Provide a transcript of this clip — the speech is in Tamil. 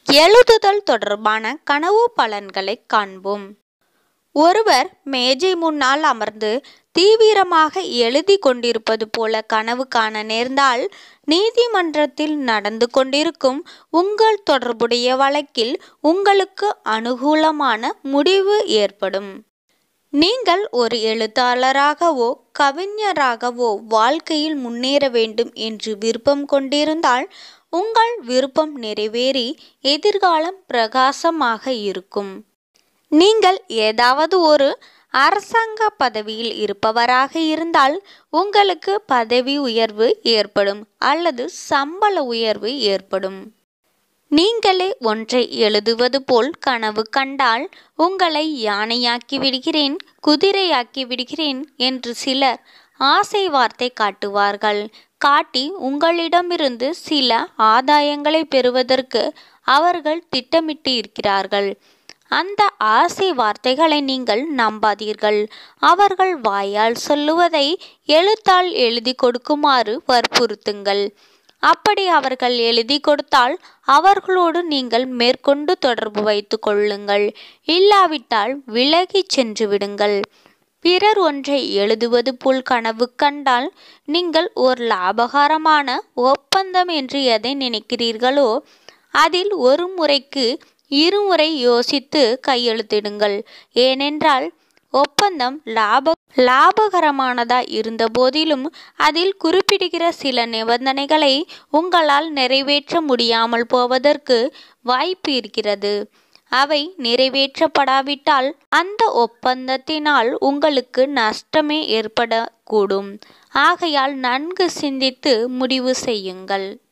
எழுதுதல் தொடர்பான கனவு பலன்களை காண்போம். ஒருவர் மேஜை முன்னால் அமர்ந்து தீவிரமாக எழுதி கொண்டிருப்பது போல கனவு காண நேர்ந்தால் நீதிமன்றத்தில் நடந்து கொண்டிருக்கும் உங்கள் தொடர்புடைய வழக்கில் உங்களுக்கு அனுகூலமான முடிவு ஏற்படும். நீங்கள் ஒரு எழுத்தாளராகவோ கவிஞராகவோ வாழ்க்கையில் முன்னேற வேண்டும் என்று விருப்பம் கொண்டிருந்தால் உங்கள் விருப்பம் நிறைவேறி எதிர்காலம் பிரகாசமாக இருக்கும். நீங்கள் ஏதாவது ஒரு அரசாங்க பதவியில் இருப்பவராக இருந்தால் உங்களுக்கு பதவி உயர்வு ஏற்படும் அல்லது சம்பள உயர்வு ஏற்படும். நீங்களே ஒன்றை எழுதுவது போல் கனவு கண்டால் உங்களை யானையாக்கி விடுகிறேன், குதிரையாக்கி விடுகிறேன் என்று சிலர் ஆசை வார்த்தை காட்டுவார்கள். காட்டி உங்களிடமிருந்து சில ஆதாயங்களை பெறுவதற்கு அவர்கள் திட்டமிட்டு இருக்கிறார்கள். அந்த ஆசை வார்த்தைகளை நீங்கள் நம்பாதீர்கள். அவர்கள் வாயால் சொல்லுவதை எழுத்தால் எழுதி கொடுக்குமாறு வற்புறுத்துங்கள். அப்படி அவர்கள் எழுதி கொடுத்தால் அவர்களோடு நீங்கள் மேற்கொண்டு தொடர்பு வைத்து கொள்ளுங்கள். இல்லாவிட்டால் விலகி சென்று விடுங்கள். பிறர் ஒன்றை எழுதுவது போல் கனவு கண்டால் நீங்கள் ஒரு லாபகரமான ஒப்பந்தம் என்று எதை நினைக்கிறீர்களோ அதில் ஒரு முறைக்கு இருமுறை யோசித்து கையெழுத்திடுங்கள். ஏனென்றால் ஒப்பந்தம் லாபகரமானதா இருந்த போதிலும் அதில் குறிப்பிடுகிற சில நிபந்தனைகளை உங்களால் நிறைவேற்ற முடியாமல் போவதற்கு வாய்ப்பு இருக்கிறது. அவை நிறைவேற்றப்படாவிட்டால் அந்த ஒப்பந்தத்தினால் உங்களுக்கு நஷ்டமே ஏற்படக்கூடும். ஆகையால் நன்கு சிந்தித்து முடிவு செய்யுங்கள்.